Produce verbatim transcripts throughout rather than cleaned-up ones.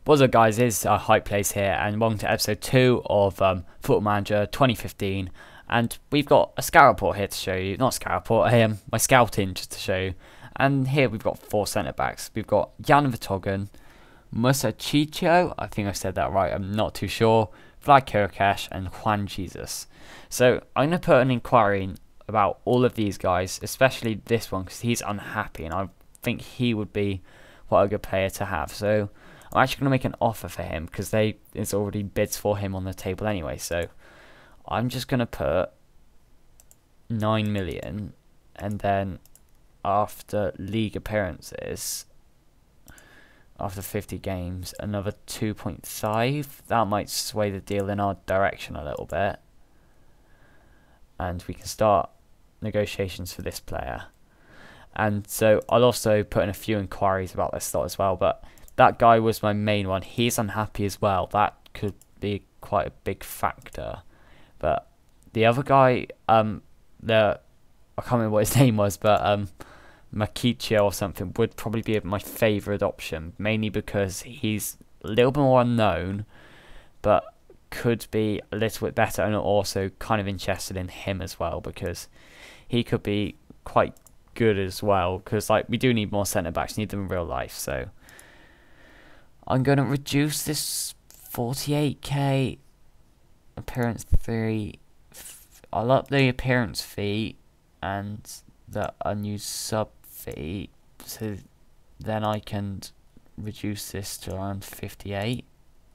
What's up, guys? It's uh, Hype Plays here, and welcome to episode two of um, Football Manager twenty fifteen. And we've got a scout report here to show you. Not a scout report, um, my scouting just to show you. And here we've got four centre backs. We've got Jan Vertonghen, Musa Chicho, I think I said that right, I'm not too sure, Vlad Kirikesh, and Juan Jesus. So I'm going to put an inquiry in about all of these guys, especially this one, because he's unhappy, and I think he would be quite a good player to have. So I'm actually going to make an offer for him because they there's already bids for him on the table anyway. So I'm just going to put nine million, and then after league appearances, after fifty games, another two point five. That might sway the deal in our direction a little bit, and we can start negotiations for this player. And so I'll also put in a few inquiries about this slot as well, but that guy was my main one. He's unhappy as well. That could be quite a big factor. But the other guy, um, the I can't remember what his name was, but um, Makichio or something would probably be my favourite option, mainly because he's a little bit more unknown, but could be a little bit better, and also kind of interested in him as well because he could be quite good as well. Because like we do need more centre backs, need them in real life, so. I'm going to reduce this forty-eight K appearance fee. I'll up the appearance fee and the unused sub fee, so then I can reduce this to around fifty-eight.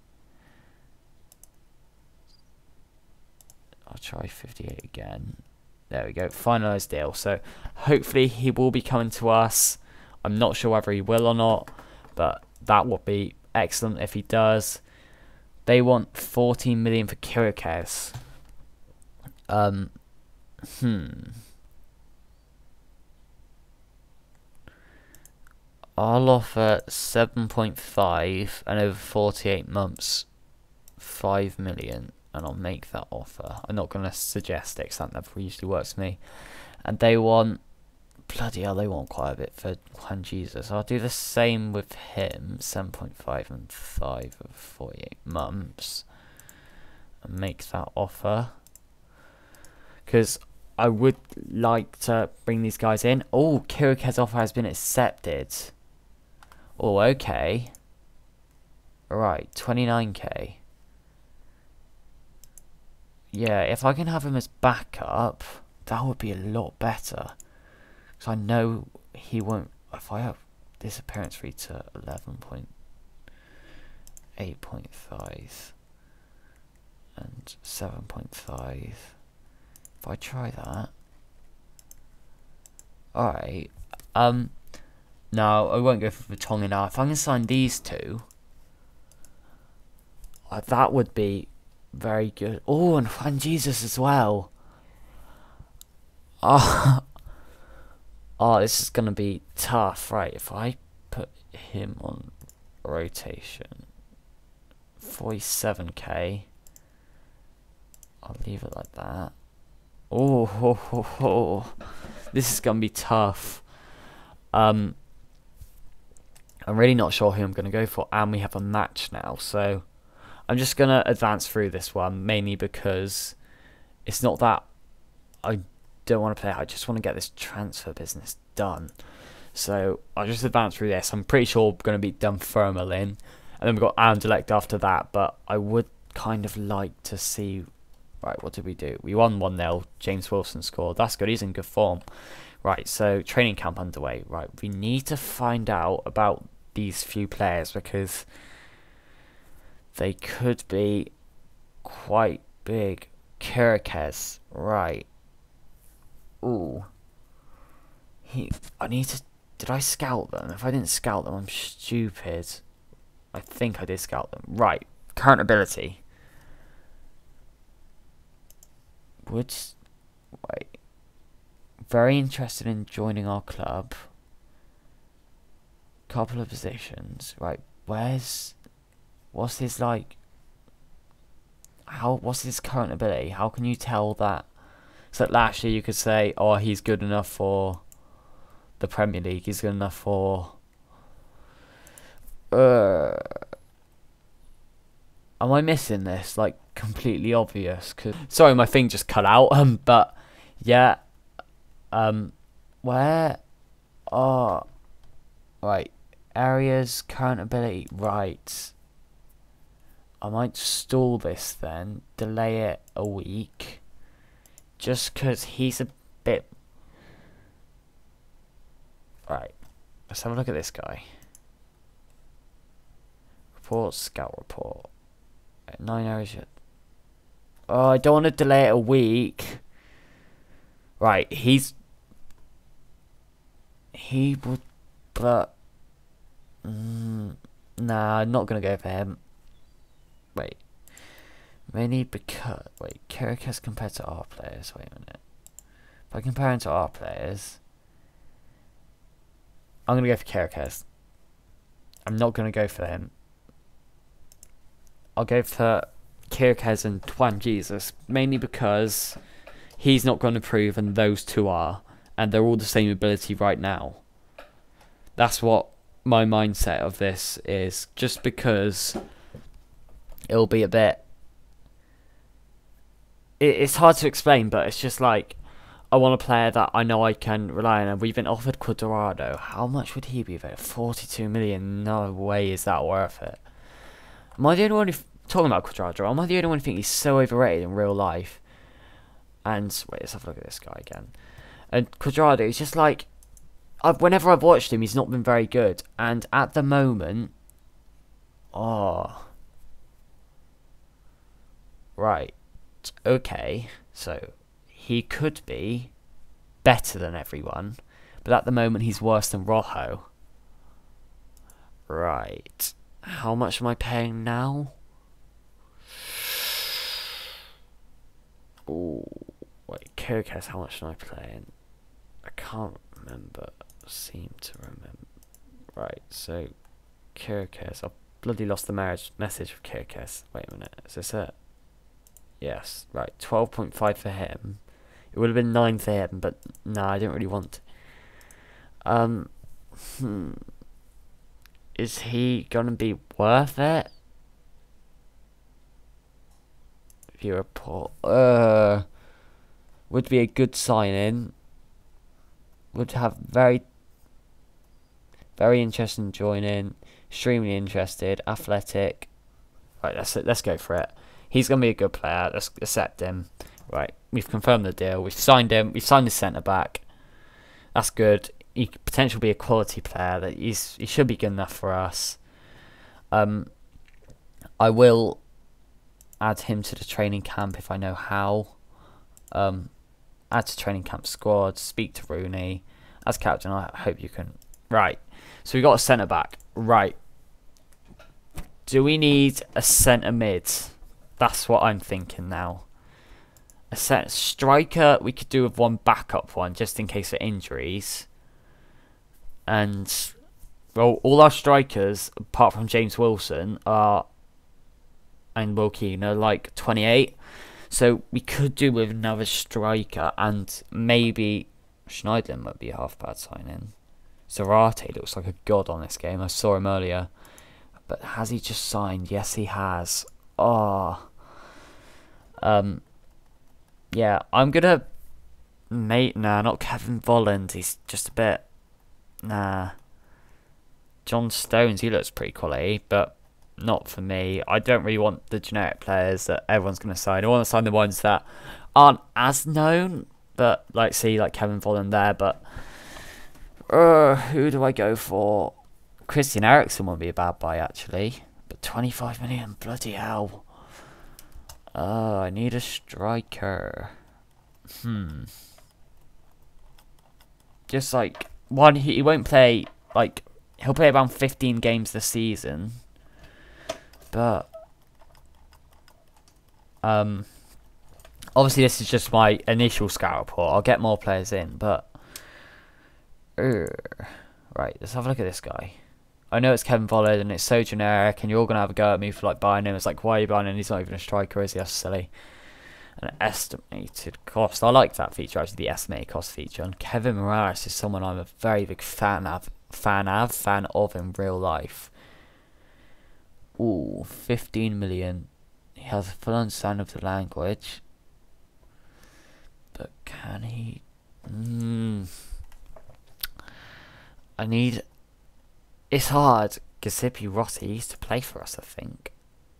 I'll try fifty-eight again. There we go, finalised deal. So hopefully he will be coming to us. I'm not sure whether he will or not, but that would be excellent if he does. They want fourteen million for Kirikesh. Um, hmm. I'll offer seven point five and over forty-eight months, five million, and I'll make that offer. I'm not going to suggest it because that never usually works for me. And they want, bloody hell, they want quite a bit for Juan Jesus. I'll do the same with him, seven point five and five of forty-eight months, and make that offer. Because I would like to bring these guys in. Oh, Kirikesh's offer has been accepted. Oh, okay. Alright, twenty-nine K. Yeah, if I can have him as backup, that would be a lot better. So I know he won't. If I have this appearance fee to eleven point eight point five and seven point five, if I try that, alright. Um, no, I won't go for Vertonghen now. If I can sign these two, uh, that would be very good. Oh, and Juan Jesus as well. Oh. Oh, this is going to be tough. Right, if I put him on rotation, forty-seven K, I'll leave it like that. Oh, ho, ho, ho. This is going to be tough. Um, I'm really not sure who I'm going to go for, and we have a match now, so I'm just going to advance through this one, mainly because it's not that I don't want to play. I just want to get this transfer business done. So I'll just advance through this. I'm pretty sure we're going to be Dunfermline, and then we've got Anderlecht after that. But I would kind of like to see. Right, what did we do? We won one nil. James Wilson scored. That's good. He's in good form. Right, so training camp underway. Right, we need to find out about these few players because they could be quite big. Kirikesh, right. Ooh. He, I need to, did I scout them? If I didn't scout them, I'm stupid. I think I did scout them. Right. Current ability. Would, wait. Very interested in joining our club. Couple of positions. Right. Where's, what's his like, how, what's his current ability? How can you tell that? So last year you could say, oh, he's good enough for the Premier League. He's good enough for uh, Am I missing this? Like, completely obvious? Cause, sorry, my thing just cut out. Um, but, yeah. Um, where? Oh, right. Areas, current ability, right. I might stall this then. Delay it a week. Just because he's a bit... Right. Let's have a look at this guy. Report, scout report. Nine hours yet. Oh, I don't want to delay it a week. Right, he's... He would... But... Mm, nah, I'm not going to go for him. Wait. Mainly because... Wait, Kirikes compared to our players. Wait a minute. If I compare him to our players... I'm going to go for Kirikes. I'm not going to go for him. I'll go for Kirikes and Twan Jesus. Mainly because he's not going to improve and those two are. And they're all the same ability right now. That's what my mindset of this is. Just because it'll be a bit... It, it's hard to explain, but it's just like... I want a player that I know I can rely on. And we've been offered Cuadrado. How much would he be available? forty-two million. No way is that worth it. Am I the only one who... Talking about Cuadrado, am I the only one who think he's so overrated in real life? And... Wait, let's have a look at this guy again. And Cuadrado, he's just like... I've, whenever I've watched him, he's not been very good. And at the moment... Oh... Right. Okay. So... He could be better than everyone, but at the moment he's worse than Rojo. Right. How much am I paying now? Oh, wait, Kirikes, how much am I playing? I can't remember. Seem to remember. Right, so Kirikes. I've bloody lost the marriage message of Kirikes. Wait a minute, is this it? Yes, right, twelve point five for him. It would have been nine for him, but no, nah, I didn't really want to. Um, hmm. Is he gonna be worth it? View report. Uh, would be a good sign-in. Would have very, very interesting join-in. Extremely interested. Athletic. Right, let's let's go for it. He's gonna be a good player. Let's accept him. Right, we've confirmed the deal. We've signed him. We've signed the centre back. That's good. He could potentially be a quality player. That he's he should be good enough for us. Um, I will add him to the training camp if I know how. Um, add to training camp squad. Speak to Rooney as captain. I hope you can. Right. So we got a centre back. Right. Do we need a centre mid? That's what I'm thinking now. A set striker we could do with one backup one just in case of injuries. And well, all our strikers apart from James Wilson are and Will Keane are like twenty-eight. So we could do with another striker and maybe Schneiderlin might be a half bad sign in. Zarate looks like a god on this game. I saw him earlier. But has he just signed? Yes, he has. Oh. Um Yeah, I'm gonna... Mate, nah, not Kevin Volland. He's just a bit... Nah. John Stones, he looks pretty quality, but not for me. I don't really want the generic players that everyone's going to sign. I want to sign the ones that aren't as known, but, like, see, like Kevin Volland there, but... Uh, who do I go for? Christian Eriksen won't be a bad buy, actually. But twenty-five million, bloody hell. Oh, I need a striker. Hmm. Just like one, he, he won't play. Like he'll play around fifteen games this season. But um, obviously this is just my initial scout report. I'll get more players in, but uh, right. Let's have a look at this guy. I know it's Kevin Volland and it's so generic and you're all going to have a go at me for like buying him. It's like, why are you buying him? He's not even a striker, is he? That's silly. An estimated cost. I like that feature, actually, the estimated cost feature. And Kevin Morales is someone I'm a very big fan of, fan of, fan of in real life. Ooh, fifteen million. He has a full understanding of the language. But can he... Mm, I need... It's hard. Giuseppe Rossi used to play for us, I think.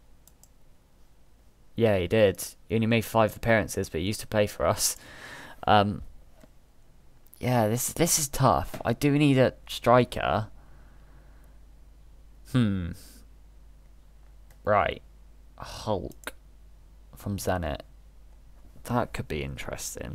Yeah, he did. He only made five appearances, but he used to play for us. Um, yeah, this this is tough. I do need a striker. Hmm. Right. Hulk from Zenit. That could be interesting.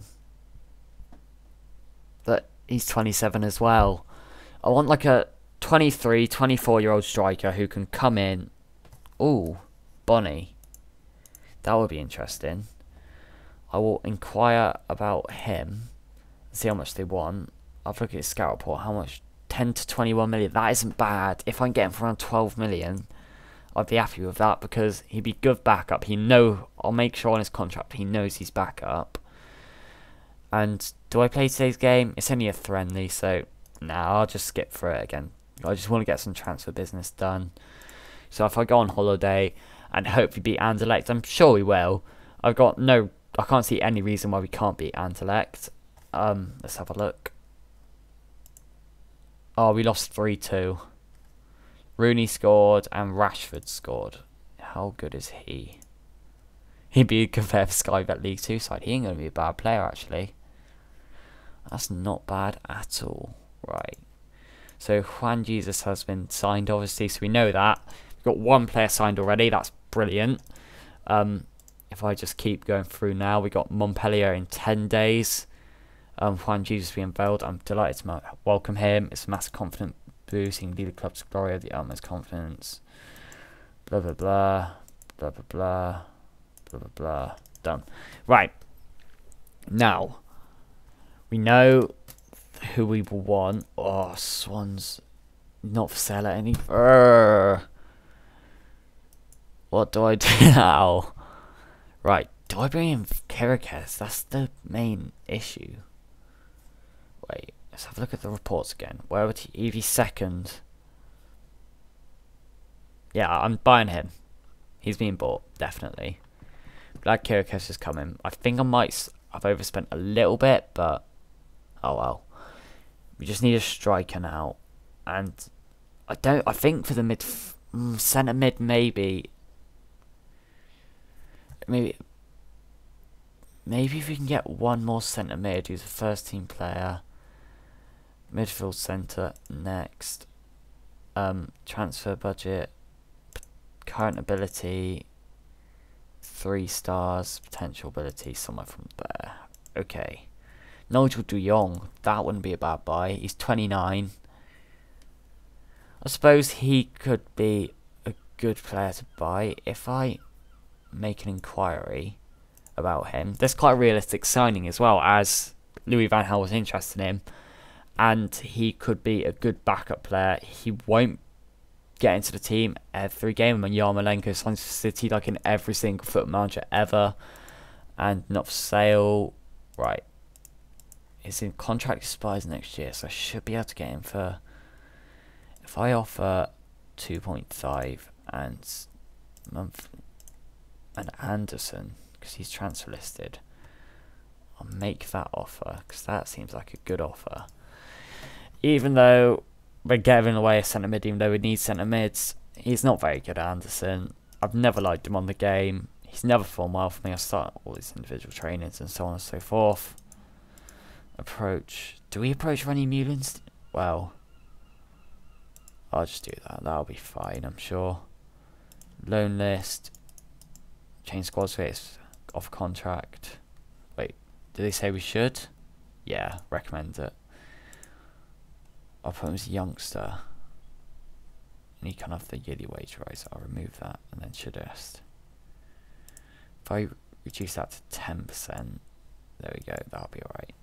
But he's twenty-seven as well. I want like a twenty-three, twenty-four year old striker who can come in. Ooh, Bonnie. That would be interesting. I will inquire about him. See how much they want. I've looked at his scout report. How much? ten to twenty-one million. That isn't bad. If I can get him for around twelve million, I'd be happy with that because he'd be good backup. He know I'll make sure on his contract he knows he's backup. And do I play today's game? It's only a friendly, so nah, I'll just skip through it again. I just want to get some transfer business done. So if I go on holiday and hopefully beat Anderlecht, I'm sure we will. I've got no, I can't see any reason why we can't beat Anderlecht. Um, let's have a look. Oh, we lost three two. Rooney scored and Rashford scored. How good is he? He'd be good for Sky Bet League two side. He ain't going to be a bad player, actually. That's not bad at all. Right. So, Juan Jesus has been signed, obviously, so we know that. We've got one player signed already. That's brilliant. Um, if I just keep going through now, we got Montpellier in ten days. Um, Juan Jesus being unveiled. I'm delighted to welcome him. It's a massive confidence boost. He can lead the club to glory of the utmost confidence. Blah, blah, blah. Blah, blah, blah. Blah, blah, blah. Done. Right. Now, we know who we will want. Oh, Swan's not for sale at any... Urgh. What do I do now? Right. Do I bring in Kirikes? That's the main issue. Wait, let's have a look at the reports again. Where would he be second? Yeah, I'm buying him. He's being bought, definitely. Glad Kirikes is coming. I think I might... I've overspent a little bit, but... Oh well. We just need a striker now. And... I don't... I think for the mid... Mm, centre mid, maybe... Maybe... Maybe if we can get one more centre mid who's a first team player. Midfield centre next. Um, transfer budget. Current ability. Three stars. Potential ability. Somewhere from there. Okay. Nigel de Jong. That wouldn't be a bad buy. He's twenty-nine. I suppose he could be a good player to buy if I make an inquiry about him. That's quite a realistic signing as well, as Louis van Gaal was interested in him, and he could be a good backup player. He won't get into the team every game when Yarmolenko signs for City, like in every single Football Manager ever, and not for sale. Right, his contract expires next year, so I should be able to get him for, if I offer two point five and month and Anderson, because he's transfer listed, I'll make that offer because that seems like a good offer. Even though we're giving away a centre mid, even though we need centre mids, he's not very good, Anderson. I've never liked him on the game. He's never performed well for me. I start all these individual trainings and so on and so forth. Approach. Do we approach Ronnie Mullins? Well, I'll just do that. That'll be fine, I'm sure. Loan list. Change squad space. Off contract. Wait, did they say we should? Yeah, recommend it. I'll put him as a youngster. And he can have the yearly wage rise. I'll remove that and then suggest. If I reduce that to ten percent, there we go, that'll be alright.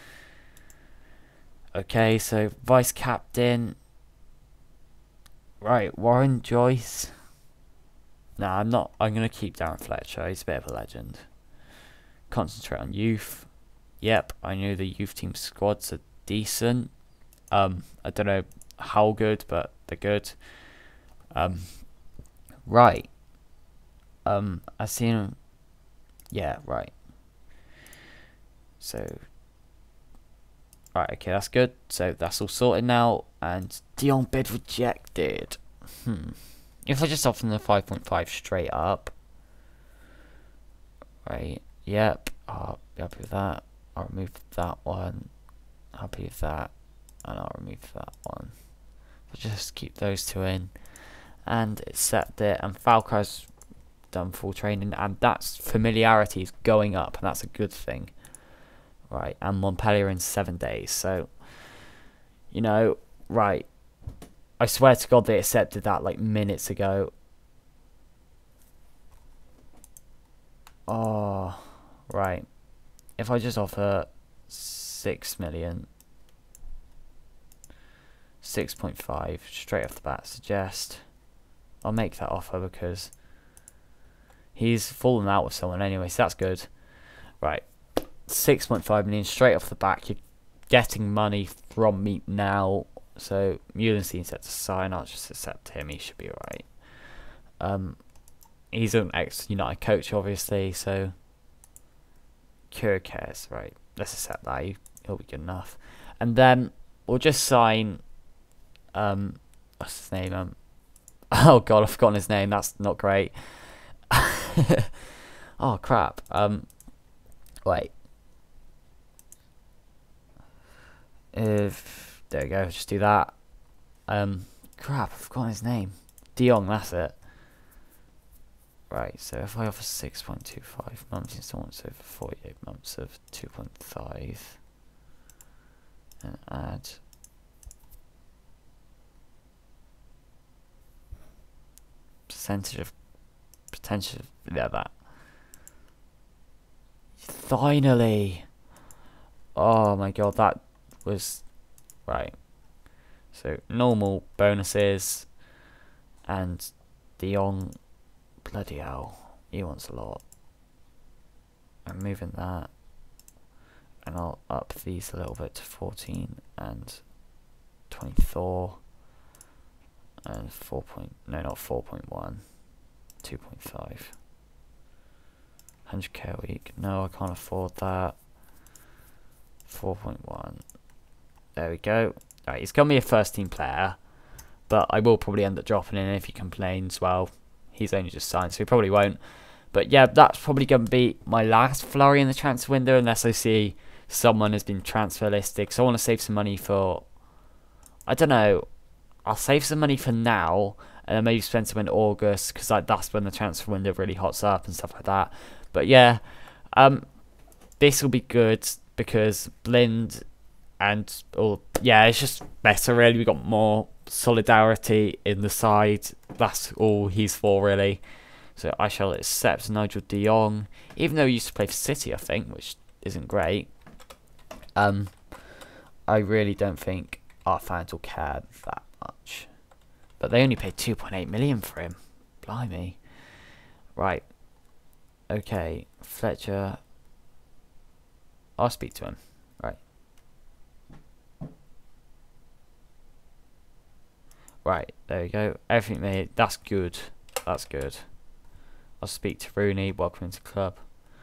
Okay, so vice captain. Right, Warren Joyce. Nah, I'm not. I'm going to keep Darren Fletcher. He's a bit of a legend. Concentrate on youth. Yep, I know the youth team squads are decent. Um, I don't know how good, but they're good. Um, Right. Um, I seen him. Yeah, right. So, right, okay, that's good. So that's all sorted now. And De Jong bid rejected. Hmm. If I just offer them the five point five straight up. Right. Yep. I'll be happy with that. I'll remove that one. Happy with that. And I'll remove that one. I'll just keep those two in. And accept it. And Falcao's done full training. And that's familiarity is going up. And that's a good thing. Right. And Montpellier in seven days. So, you know, right. I swear to God they accepted that like minutes ago. Oh, right. If I just offer six million, six point five straight off the bat, suggest I'll make that offer because he's fallen out with someone anyway, so that's good. Right, six point five million straight off the back. You're getting money from me now, so Meulenstein set to sign. I'll just accept him. He should be alright. Um, he's an ex-United coach, obviously, so Chiriches, right? Let's accept that. He'll be good enough. And then we'll just sign. Um, what's his name? Um, oh God, I've forgotten his name. That's not great. Oh crap. Um, wait. If there we go, just do that. Um, crap, I've forgotten his name. De Jong, that's it. Right, so if I offer six point two five months installments over forty-eight months of two point five and add percentage of potential, yeah, that. Finally! Oh my God, that was right. So normal bonuses and De Jong. Bloody hell, he wants a lot. I'm moving that, and I'll up these a little bit to fourteen and twenty-four and four point, no, not four point one, two point five. one hundred K a week. No, I can't afford that. four point one. There we go. Alright, he's going to be a first team player, but I will probably end up dropping in if he complains. Well, he's only just signed, so he probably won't. But yeah, that's probably going to be my last flurry in the transfer window, unless I see someone has been transfer listed. So I want to save some money for, I don't know, I'll save some money for now, and then maybe spend some in August, because like, that's when the transfer window really hots up and stuff like that. But yeah, um, this will be good, because Blind and, or yeah, it's just better really. We got more solidarity in the side. That's all he's for really. So I shall accept Nigel De Jong, even though he used to play for City, I think, which isn't great. Um, I really don't think our fans will care that much, but they only paid two point eight million for him. Blimey. Right. Okay, Fletcher. I'll speak to him. Right. Right, there you go. Everything made. That's good. That's good. I'll speak to Rooney. Welcome into the club.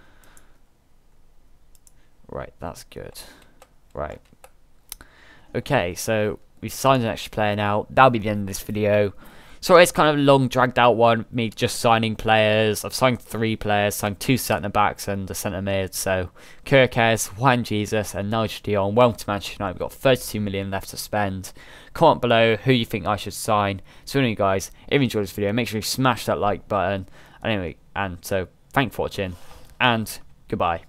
Right, that's good. Right. Okay, so we've signed an extra player now. That'll be the end of this video. Sorry, it's kind of a long, dragged out one. Me just signing players. I've signed three players. Signed two centre backs and a centre mid. So Chiriches, Juan Jesus, and Nigel De Jong. Welcome to Manchester United. We've got thirty-two million left to spend. Comment below who you think I should sign. So anyway, guys, if you enjoyed this video, make sure you smash that like button. Anyway, and so thanks for watching, and goodbye.